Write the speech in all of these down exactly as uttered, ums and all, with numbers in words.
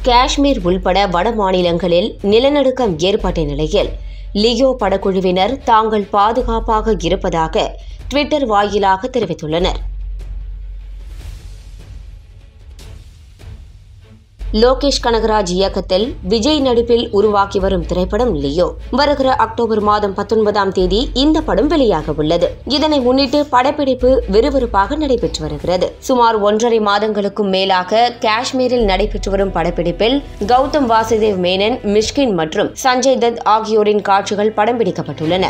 காஷ்மீர் உள்பட வட மாநிலங்களில் நிலநடுக்கம் ஏற்பட்ட நிலையில் லியோ படக்குழுவினர் தாங்கள் பாதுகாப்பாக இருப்பதாக ட்விட்டர் வாயிலாக தெரிவித்துள்ளனர். லோகேஷ் கனகராஜ் இயக்கத்தில் விஜய் நடிப்பில் உருவாக்கி வரும் திரைப்படம் லியோ. வருகிற அக்டோபர் மாதம் பத்தொன்பதாம் தேதி இந்த படம் வெளியாக உள்ளது. இதனை முன்னிட்டு படப்பிடிப்பு விறுவிறுப்பாக நடைபெற்று வருகிறது. சுமார் ஒன்றரை மாதங்களுக்கும் மேலாக காஷ்மீரில் நடைபெற்று வரும் படப்பிடிப்பில் கௌதம் வாசுதேவ் மேனன், மிஷ்கின் மற்றும் சஞ்சய் தத் ஆகியோரின் காட்சிகள் படம் பிடிக்கப்பட்டுள்ளன.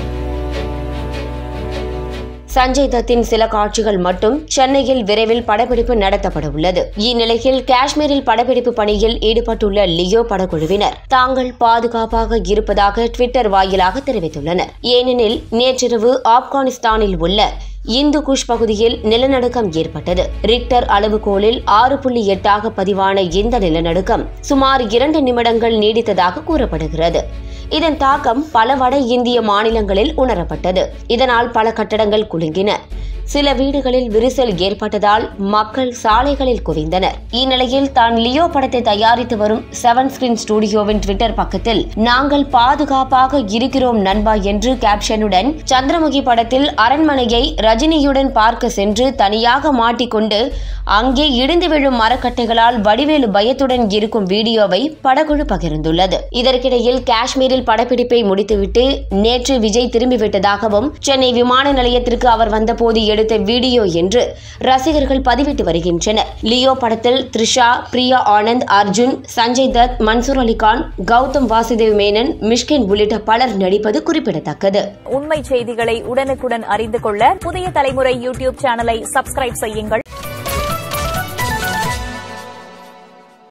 சஞ்சய் தத்தின் சில காட்சிகள் மட்டும் சென்னையில் விரைவில் படப்பிடிப்பு நடத்தப்பட உள்ளது. இந்நிலையில் காஷ்மீரில் படப்பிடிப்பு பணியில் ஈடுபட்டுள்ள லியோ படக்குழுவினர் தாங்கள் பாதுகாப்பாக இருப்பதாக ட்விட்டர் வாயிலாக தெரிவித்துள்ளனர். ஏனெனில் நேற்றிரவு ஆப்கானிஸ்தானில் உள்ள இந்து குஷ் பகுதியில் நிலநடுக்கம் ஏற்பட்டது. ரிக்டர் அளவுகோலில் ஆறு புள்ளி எட்டாக பதிவான இந்த நிலநடுக்கம் சுமார் இரண்டு நிமிடங்கள் நீடித்ததாக கூறப்படுகிறது. இதன் தாக்கம் பல வட இந்திய மாநிலங்களில் உணரப்பட்டது. இதனால் பல கட்டடங்கள் குலுங்கின. சில வீடுகளில் விரிசல் ஏற்பட்டதால் மக்கள் சாலைகளில் குவிந்தனர். இந்நிலையில் தான் லியோ படத்தை தயாரித்து வரும் செவன் ஸ்கிரீன் ஸ்டுடியோவின் ட்விட்டர் பக்கத்தில் நாங்கள் பாதுகாப்பாக இருக்கிறோம் நண்பா என்று கேப்ஷனுடன் சந்திரமுகி படத்தில் அரண்மனையை ரஜினியுடன் பார்க்க சென்று தனியாக மாட்டிக்கொண்டு அங்கே இடிந்து விழும் மரக்கட்டைகளால் வடிவேலு பயத்துடன் இருக்கும் வீடியோவை படக்குழு பகிர்ந்துள்ளது. இதற்கிடையில் காஷ்மீரில் படப்பிடிப்பை முடித்துவிட்டு நேற்று விஜய் திரும்பிவிட்டதாகவும் சென்னை விமான நிலையத்திற்கு அவர் வந்தபோது எடுத்த வீடியோ என்று ரசிகர்கள் பதிவிட்டு வருகின்றனர். லியோ படத்தில் த்ரிஷா, பிரியா ஆனந்த், அர்ஜுன், சஞ்சய் தத், மன்சூர் அலிகான், கௌதம் வாசுதேவ் மேனன், மிஷ்கின் உள்ளிட்ட பலர் நடிப்பது குறிப்பிடத்தக்கது. உண்மை செய்திகளை உடனுக்குடன் அறிந்து கொள்ள புதிய தலைமுறை யூடியூப் சேனலை சப்ஸ்கிரைப் செய்யுங்கள்.